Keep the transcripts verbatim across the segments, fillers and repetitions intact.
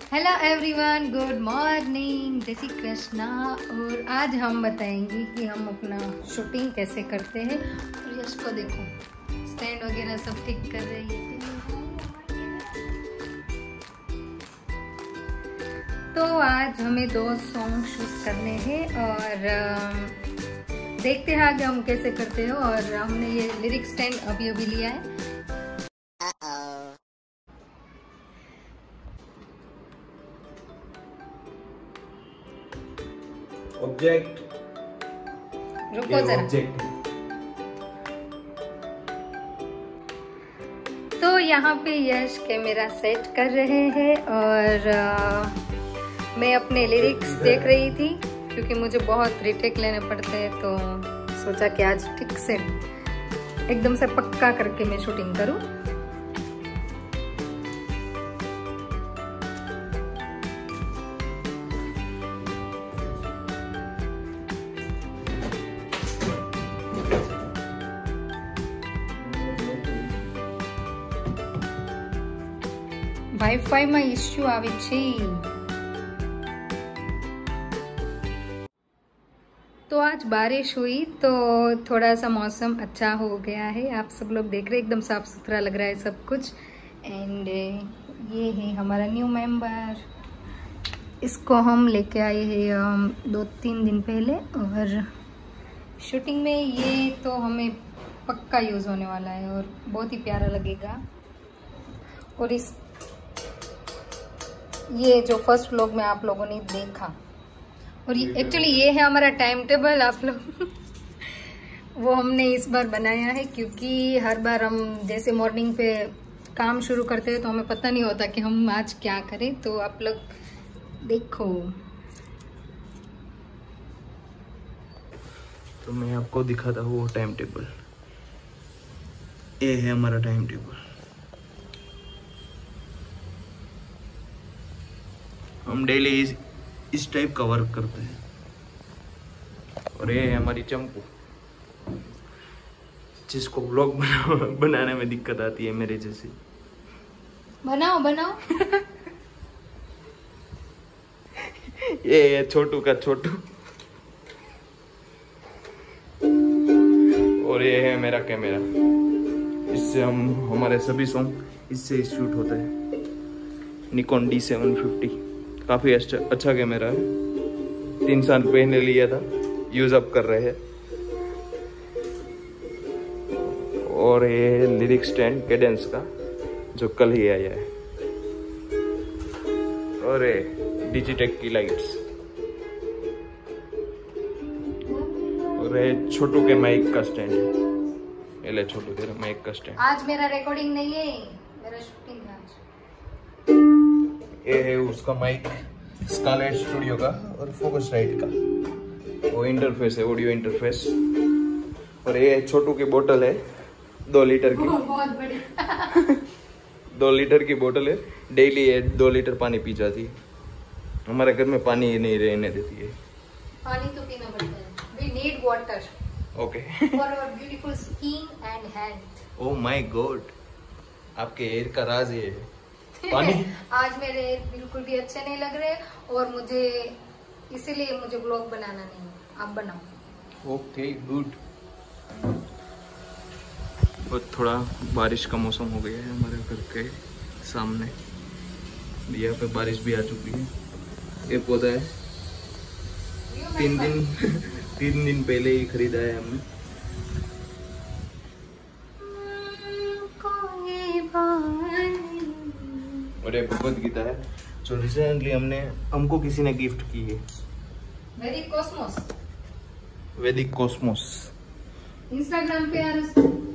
Hello everyone, good morning, जय श्री कृष्णा। और आज हम बताएंगे कि हम अपना शूटिंग कैसे करते हैं। और यश को देखो, स्टैंड वगैरह सब ठीक कर रही है। तो आज हमें दो सॉन्ग शूट करने हैं और देखते हैं आगे हम कैसे करते हो। और हमने ये लिरिक स्टैंड अभी अभी लिया है। ऑब्जेक्ट रुको जरा। ऑब्जेक्ट तो यहाँ पे यश कैमरा सेट कर रहे हैं और आ, मैं अपने लिरिक्स देख रही थी क्योंकि मुझे बहुत रिटेक लेने पड़ते हैं। तो सोचा कि आज ठीक से एकदम से पक्का करके मैं शूटिंग करूँ। वाईफाई में इश्यू आवे छे। तो आज बारिश हुई तो थोड़ा सा मौसम अच्छा हो गया है। आप सब लोग देख रहे हैं, एकदम साफ सुथरा लग रहा है सब कुछ। एंड ये है हमारा न्यू मेंबर। इसको हम लेके आए हैं दो तीन दिन पहले और शूटिंग में ये तो हमें पक्का यूज होने वाला है और बहुत ही प्यारा लगेगा। और इस ये जो फर्स्ट व्लॉग में आप लोगों ने देखा, और ये एक्चुअली ये है हमारा टाइम टेबल। आप लोग वो हमने इस बार बनाया है क्योंकि हर बार हम जैसे मॉर्निंग पे काम शुरू करते हैं तो हमें पता नहीं होता कि हम आज क्या करें। तो आप लोग देखो। तो मैं आपको दिखाता हूँ वो टाइम टेबल। ये है हमारा टाइम टेबल। हम डेली इस, इस टाइप का वर्क करते हैं। और ये है हमारी चंपू, जिसको ब्लॉग बना, बनाने में दिक्कत आती है मेरे जैसे। बनाओ बनाओ। ये है छोटू का छोटू। और ये है मेरा कैमरा। इससे हम हमारे सभी सॉन्ग इससे शूट होते हैं। निकॉन डी सेवन फिफ्टी काफी अच्छा अच्छा कैमरा है। तीन साल पहले लिया था, यूज अप कर रहे हैं। और ये लिरिक स्टैंड कैडेंस का जो कल ही आया है। और ये डिजिटेक की लाइट्स। और ये छोटू के माइक का स्टैंड है। ये ले छोटू तेरा माइक का स्टैंड। आज मेरा रिकॉर्डिंग नहीं है, मेरा शूटिंग है आज। ये है उसका माइक, स्कारलेट स्टूडियो का और फोकसराइट का। वो इंटरफेस है, ऑडियो इंटरफेस। और ये छोटू की बोतल है, दो लीटर की। बहुत बड़ी। दो लीटर की बोतल है। डेली ये दो लीटर पानी पी जाती है। हमारे घर में पानी ही नहीं रहने देती है। पानी तो पीना पड़ता है। We need water. Okay. For our beautiful skin and health. Oh my god, आपके हेयर का राज ये है। पानी। आज मेरे बिल्कुल भी अच्छे नहीं लग रहे और मुझे इसीलिए मुझे ब्लॉग बनाना नहीं है। आप बनाओ। Okay good. और थोड़ा बारिश का मौसम हो गया है हमारे घर के सामने। यहाँ पे बारिश भी आ चुकी है। ये पौधा है तीन दिन तीन दिन पहले ही खरीदा है हमने। और ये भगवद गीता है जो रिसेंटली हमने हमको किसी ने गिफ्ट की है। वैदिक कॉस्मोस। वैदिक कॉस्मोस इंस्टाग्राम पे यार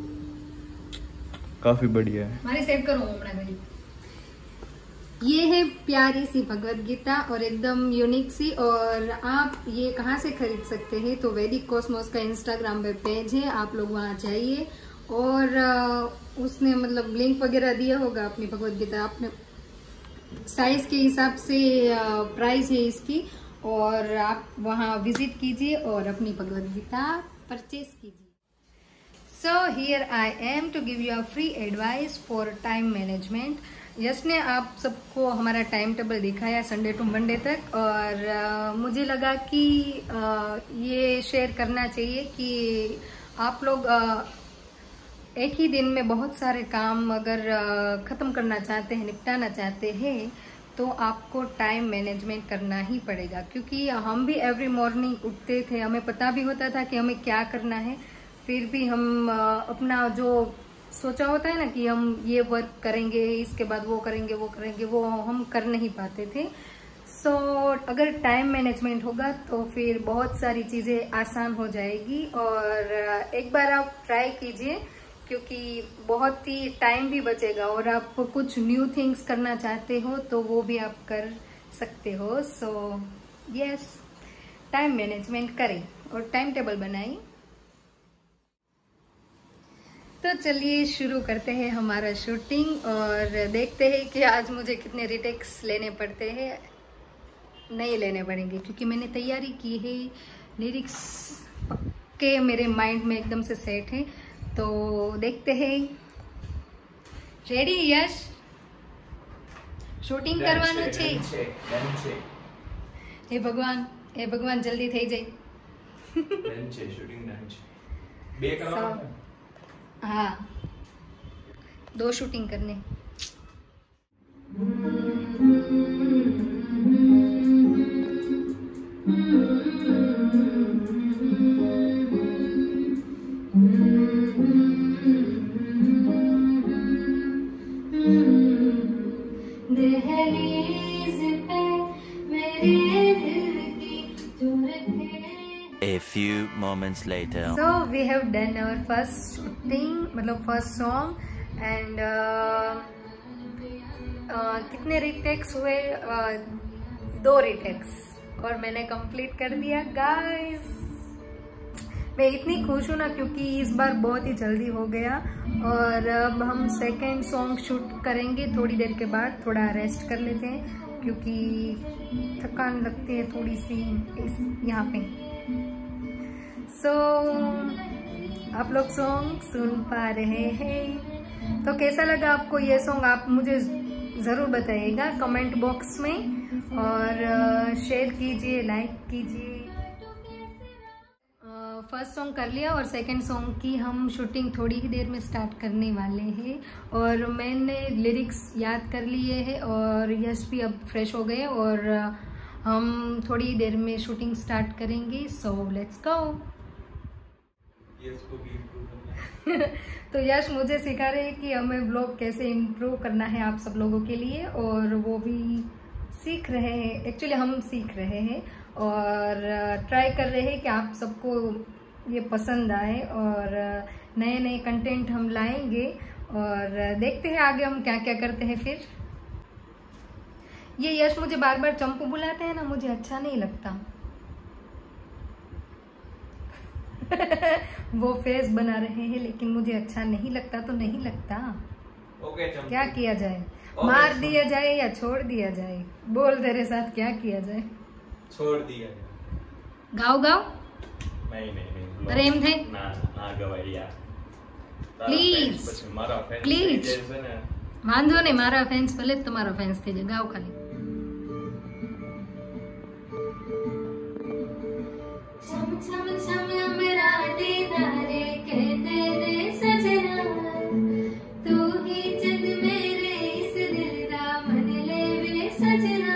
काफी बढ़िया है। मारी सेव करो अपना भाई। ये है प्यारी सी भगवद गीता और एकदम यूनिक सी। और आप ये कहाँ से खरीद सकते हैं? तो वैदिक कॉस्मोस का इंस्टाग्राम पे पेज है, आप लोग वहाँ जाइए। और उसने मतलब लिंक वगैरह दिया होगा अपनी भगवद गीता। आपने साइज के हिसाब से प्राइस है इसकी। और आप वहाँ विजिट कीजिए और अपनी भगवद गीता परचेज कीजिए। So here I am to give you a free advice for time management. Yash ने आप सबको हमारा टाइम टेबल दिखाया संडे टू मंडे तक, और आ, मुझे लगा कि आ, ये शेयर करना चाहिए कि आप लोग आ, एक ही दिन में बहुत सारे काम अगर आ, ख़त्म करना चाहते हैं, निपटाना चाहते हैं, तो आपको टाइम मैनेजमेंट करना ही पड़ेगा। क्योंकि हम भी एवरी मॉर्निंग उठते थे, हमें पता भी होता था कि हमें क्या करना है, फिर भी हम आ, अपना जो सोचा होता है ना कि हम ये वर्क करेंगे, इसके बाद वो करेंगे वो करेंगे वो हम कर नहीं पाते थे। सो so, अगर टाइम मैनेजमेंट होगा तो फिर बहुत सारी चीज़ें आसान हो जाएगी। और एक बार आप ट्राई कीजिए, क्योंकि बहुत ही टाइम भी बचेगा, और आप कुछ न्यू थिंग्स करना चाहते हो तो वो भी आप कर सकते हो। सो यस, टाइम मैनेजमेंट करें और टाइम टेबल बनाएं। तो चलिए शुरू करते हैं हमारा शूटिंग, और देखते हैं कि आज मुझे कितने रिटेक्स लेने पड़ते हैं। नहीं लेने पड़ेंगे क्योंकि मैंने तैयारी की है, लिरिक्स के मेरे माइंड में एकदम से सेट है। तो देखते हैं। रेडी यश? शूटिंग करवानो छे। हे भगवान, हे भगवान जल्दी થઈ જાય। शूटिंग बे करवाना। हाँ, दो शूटिंग करने। A few moments later. So we have done our first shooting, मतलब first song, and uh, uh, कितने रिटेक्स हुए? uh, दो रिटेक्स, और मैंने कंप्लीट कर दिया गाइस। मैं इतनी खुश हूँ ना क्योंकि इस बार बहुत ही जल्दी हो गया। और अब हम सेकेंड सॉन्ग शूट करेंगे थोड़ी देर के बाद। थोड़ा रेस्ट कर लेते हैं क्योंकि थकान लगती है थोड़ी सी इस यहाँ पे। सो so, आप लोग सॉन्ग सुन पा रहे हैं, तो कैसा लगा आपको ये सॉन्ग? आप मुझे ज़रूर बताइएगा कमेंट बॉक्स में, और शेयर कीजिए, लाइक कीजिए। फर्स्ट सॉन्ग कर लिया और सेकंड सॉन्ग की हम शूटिंग थोड़ी ही देर में स्टार्ट करने वाले हैं। और मैंने लिरिक्स याद कर लिए हैं, और यश भी अब फ्रेश हो गए, और हम थोड़ी देर में शूटिंग स्टार्ट करेंगे। So let's go. तो यश मुझे सिखा रहे हैं कि हमें व्लॉग कैसे इम्प्रूव करना है आप सब लोगों के लिए, और वो भी सीख रहे हैं। एक्चुअली हम सीख रहे हैं और ट्राई कर रहे हैं कि आप सबको ये पसंद आए, और नए नए कंटेंट हम लाएंगे। और देखते हैं आगे हम क्या क्या करते हैं। फिर ये यश मुझे बार बार चंपू बुलाते हैं ना, मुझे अच्छा नहीं लगता। वो फेस बना रहे हैं लेकिन मुझे अच्छा नहीं लगता, तो नहीं लगता। ओके, क्या किया जाए? मार दिया जाए या छोड़ दिया जाए? बोल तेरे साथ क्या किया जाए? छोड़ दिया जाए। गाओ गाओ। नहीं नहीं नहीं, प्रेम थे ना ना गवाई यार, प्लीज प्लीज। वांधो नहीं, मारा फैंस भले तुम्हारा फैंस थे, गाओ खाली। छम छम छम मेरा दीदारे कहते दे सजना, तू ही चंद मेरे इस दिल दा मन ले वे सजना,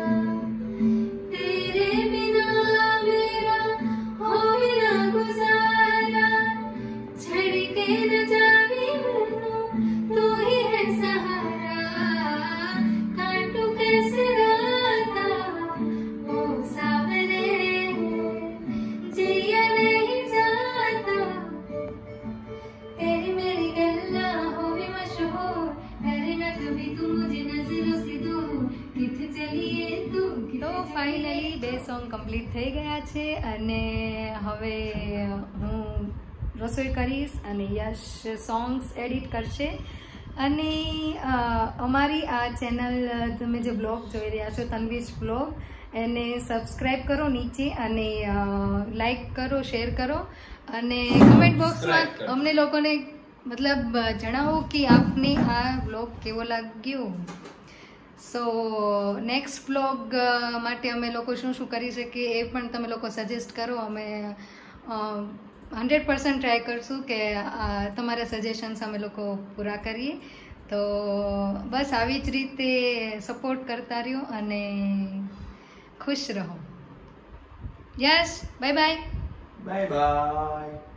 तेरे बिना मेरा हो बिना गुजारा, छड़ के न जावी मैनू तू ही है सहारा, काटू कैसे राता ओ सावरे जिया नहीं जाता, तेरी मेरी गल्ला हो भी मशहूर, डरे ना कभी तू मुझे नजरों से दूर, किथे चलिए तू। तो ફાઇનલી બે સોંગ કમ્પ્લીટ થઈ ગયા છે, અને હવે હું રસોઈ કરીશ અને યશ સોંગ્સ એડિટ કરશે। અને અમારી આ ચેનલ તમે જે બ્લોગ જોઈ રહ્યા છો તન્વીશ બ્લોગ, એને સબસ્ક્રાઈબ કરો નીચે, અને લાઈક કરો, શેર કરો, અને કમેન્ટ બોક્સમાં અમને લોકોને મતલબ જણાવો કે આપને આ બ્લોગ કેવો લાગ્યો. સો નેક્સ્ટ બ્લોગ માટે અમે લોકો શું શું કરી શકીએ એ પણ તમે લોકો સજેસ્ટ કરો. અમે હંડ્રેડ પર્સન્ટ ટ્રાય કરશું કે તમારા સજેશન્સ અમે લોકો પૂરા કરીએ. તો બસ આવી જ રીતે સપોર્ટ કરતા રહ્યો અને ખુશ રહો. Yes, bye bye. Bye by.